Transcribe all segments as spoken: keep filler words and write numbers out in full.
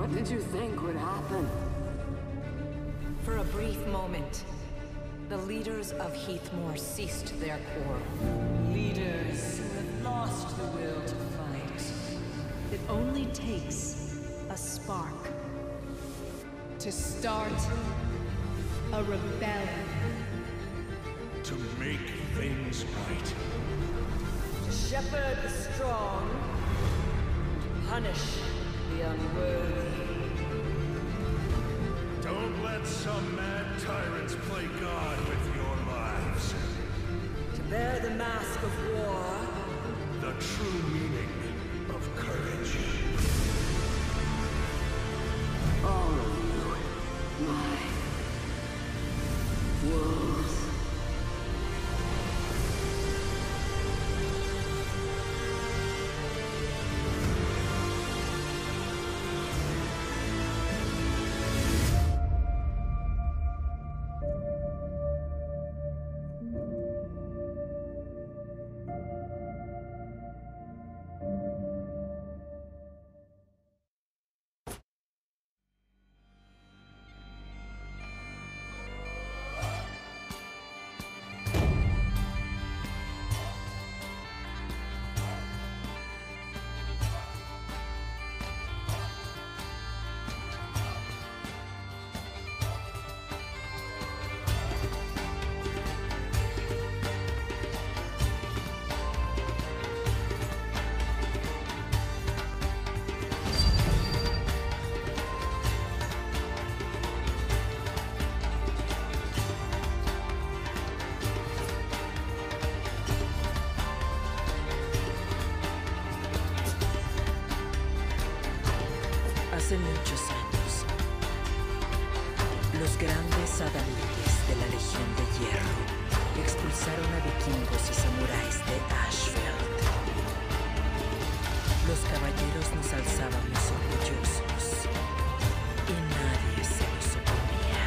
What did you think would happen? For a brief moment, the leaders of Heathmore ceased their quarrel. Leaders who have lost the will to fight. It only takes a spark to start a rebellion. To make things right. To shepherd the strong, to punish the unworthy. Don't let some mad tyrants play God with your lives. To bear the mask of war. The true meaning of courage. All of you, my wolves. Hace muchos años, los grandes adalides de la Legión de Hierro expulsaron a vikingos y samuráis de Ashfield. Los caballeros nos alzábamos orgullosos y nadie se nos oponía.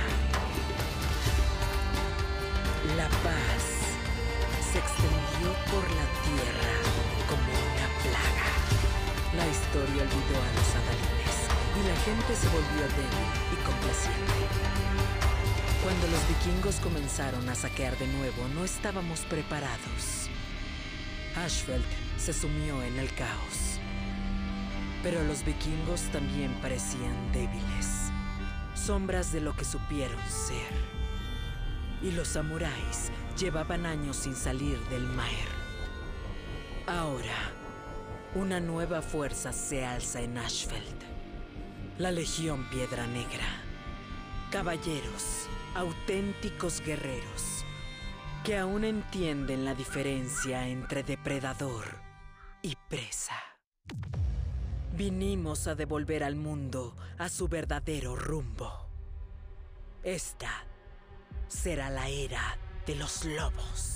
La paz se extendió por la tierra como una plaga. La historia olvidó a los adalides y la gente se volvió débil y complaciente. Cuando los vikingos comenzaron a saquear de nuevo, no estábamos preparados. Ashfield se sumió en el caos. Pero los vikingos también parecían débiles, sombras de lo que supieron ser. Y los samuráis llevaban años sin salir del Maer. Ahora, una nueva fuerza se alza en Ashfield. La Legión Piedra Negra. Caballeros, auténticos guerreros, que aún entienden la diferencia entre depredador y presa. Vinimos a devolver al mundo a su verdadero rumbo. Esta será la era de los lobos.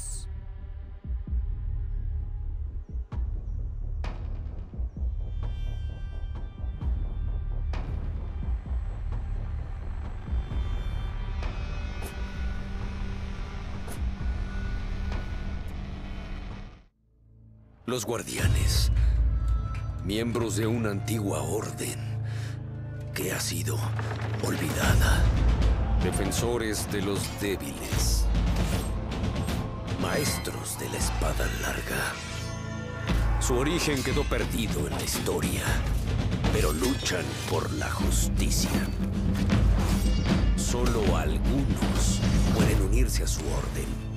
Los guardianes, miembros de una antigua orden que ha sido olvidada. Defensores de los débiles. Maestros de la espada larga. Su origen quedó perdido en la historia, pero luchan por la justicia. Solo algunos pueden unirse a su orden.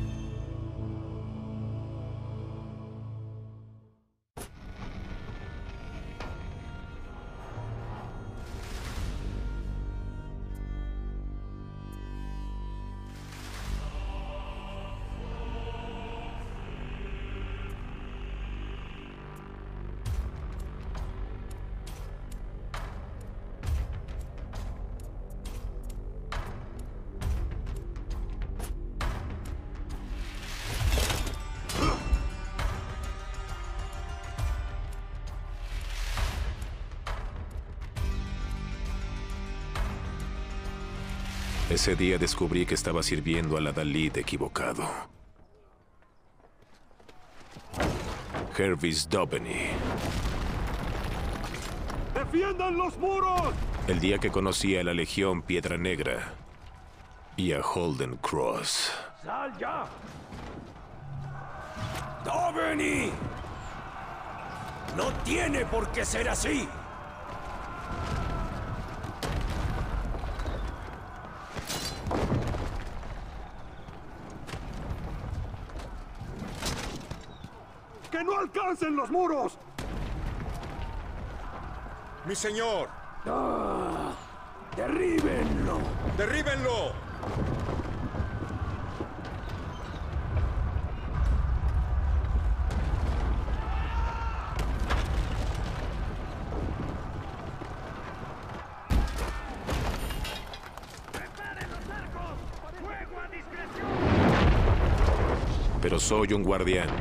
Ese día descubrí que estaba sirviendo al adalid equivocado. Hervis Daubeny. ¡Defiendan los muros! El día que conocí a la Legión Piedra Negra y a Holden Cross. ¡Sal ya! ¡Domini! ¡No tiene por qué ser así! ¡Que no alcancen los muros! ¡Mi señor! ¡Ah! ¡Derríbenlo! ¡Derríbenlo! Pero soy un guardián.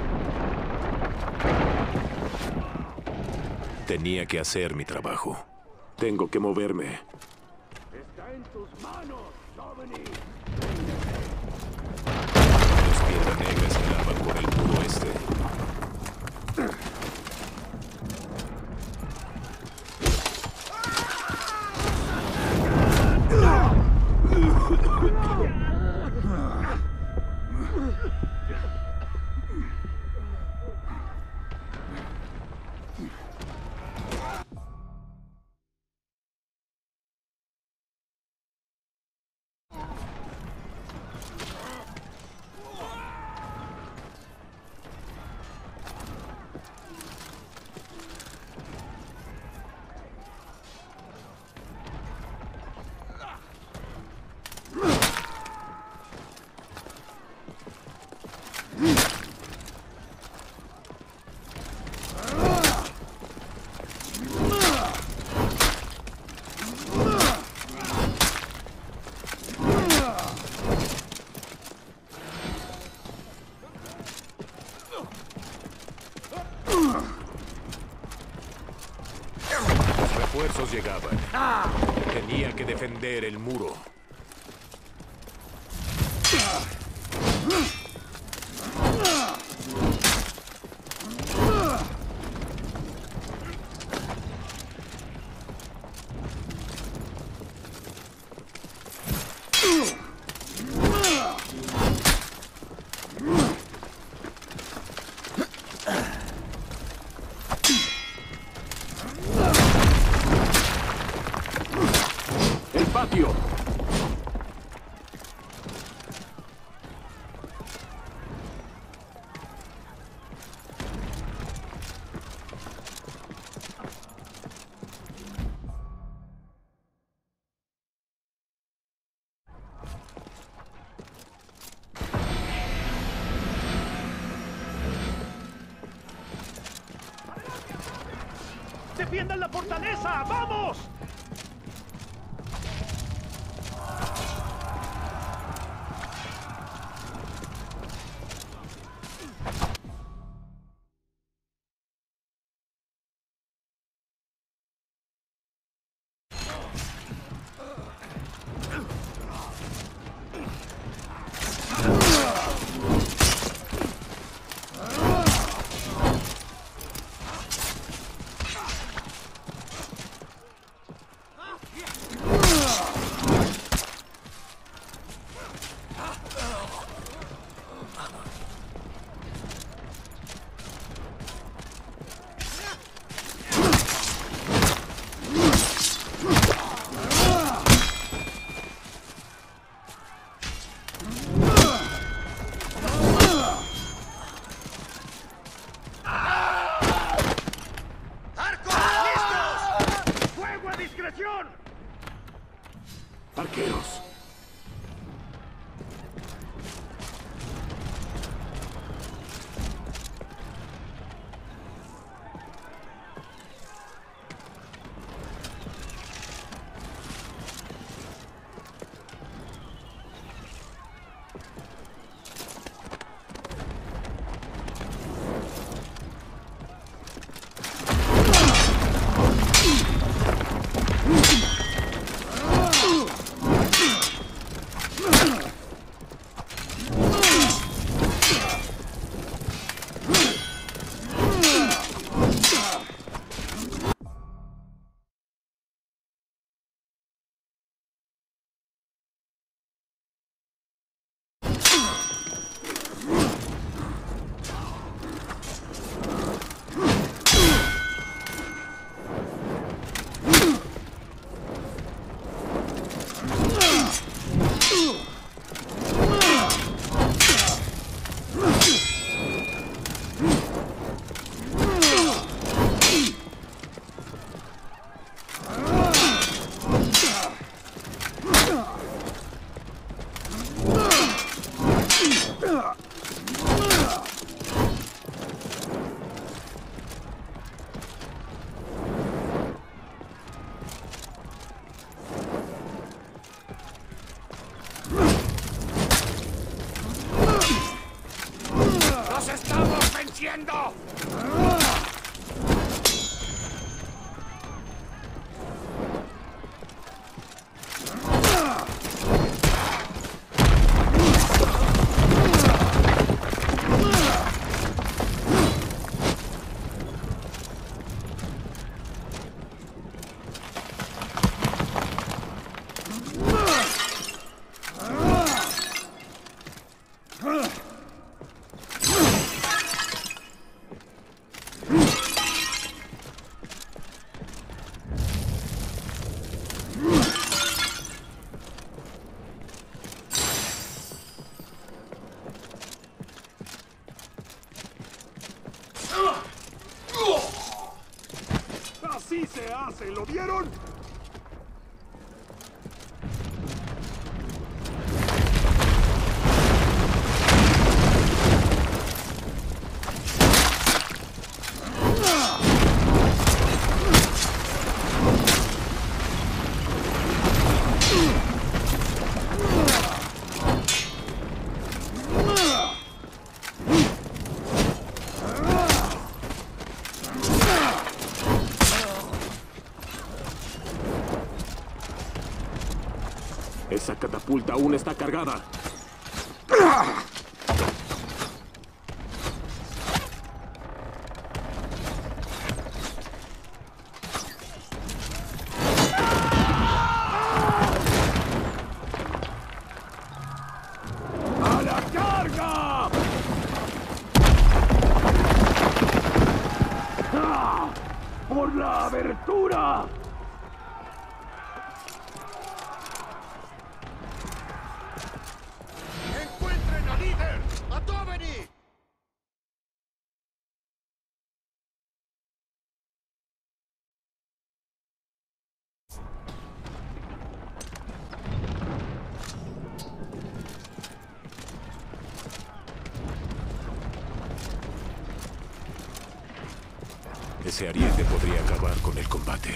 Tenía que hacer mi trabajo. Tengo que moverme. ¡Está en tus manos, Domini! Los Piedra Negra escalaban por el muro este. Los refuerzos llegaban. Tenía que defender el muro. ¡El patio! ¡Defiendan la fortaleza! ¡Vamos! ¡Arqueros! haciendo? ¡Así se hace! ¿Lo vieron? Esa catapulta aún está cargada. ¡A la carga! ¡Ah! ¡Por la abertura! ¡Encuentren al líder! ¡A Doveni! Ese ariete podría acabar con el combate.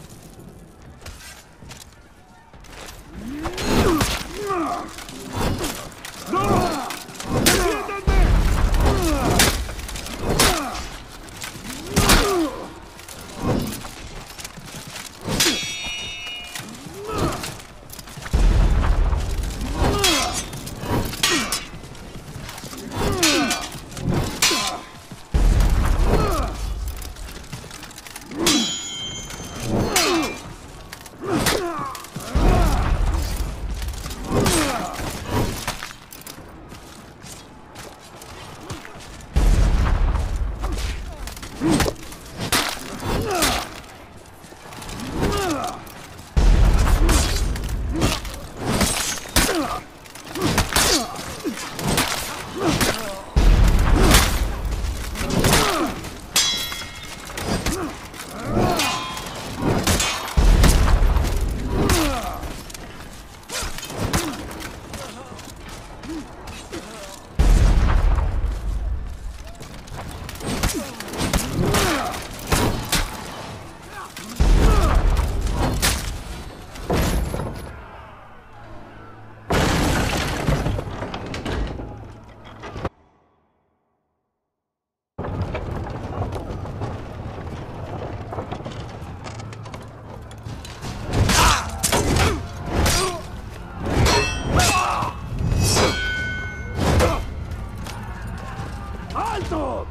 ¡Alto!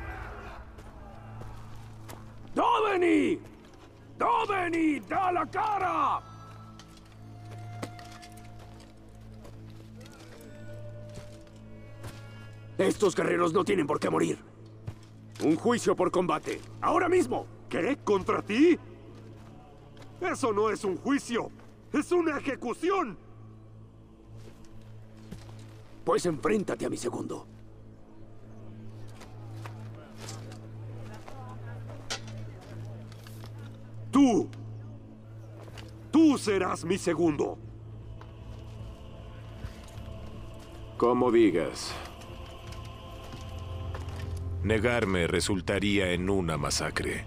¡Doveni! ¡Doveni! ¡Da la cara! Estos guerreros no tienen por qué morir. Un juicio por combate. ¡Ahora mismo! ¿Qué? ¿Contra ti? Eso no es un juicio. ¡Es una ejecución! Pues enfréntate a mi segundo. Tú. Tú serás mi segundo. Como digas. Negarme resultaría en una masacre.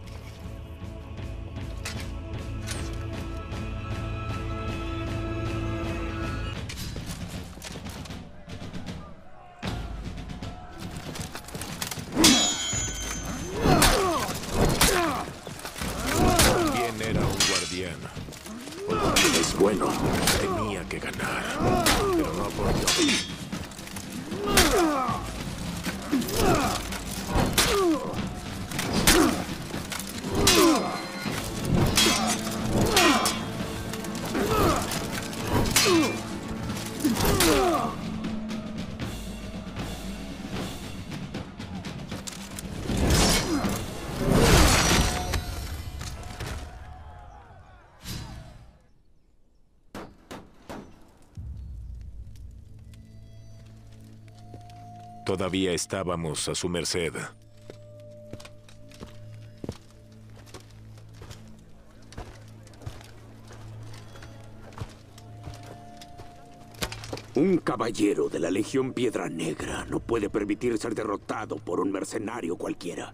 Todavía estábamos a su merced. Un caballero de la Legión Piedra Negra no puede permitir ser derrotado por un mercenario cualquiera.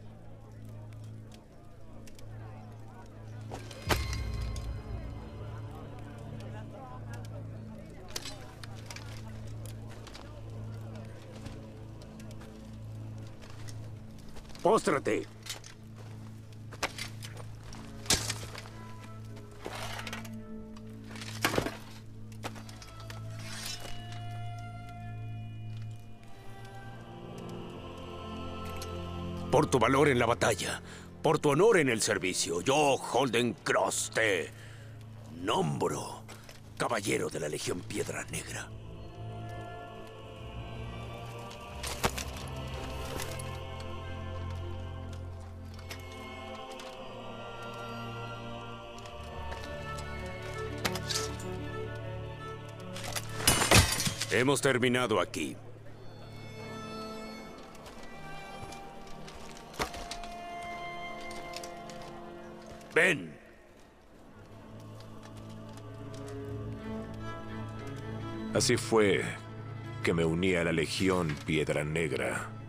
¡Póstrate! Por tu valor en la batalla, por tu honor en el servicio, yo, Holden Cross, te nombro caballero de la Legión Piedra Negra. Hemos terminado aquí. Ven. Así fue que me uní a la Legión Piedra Negra.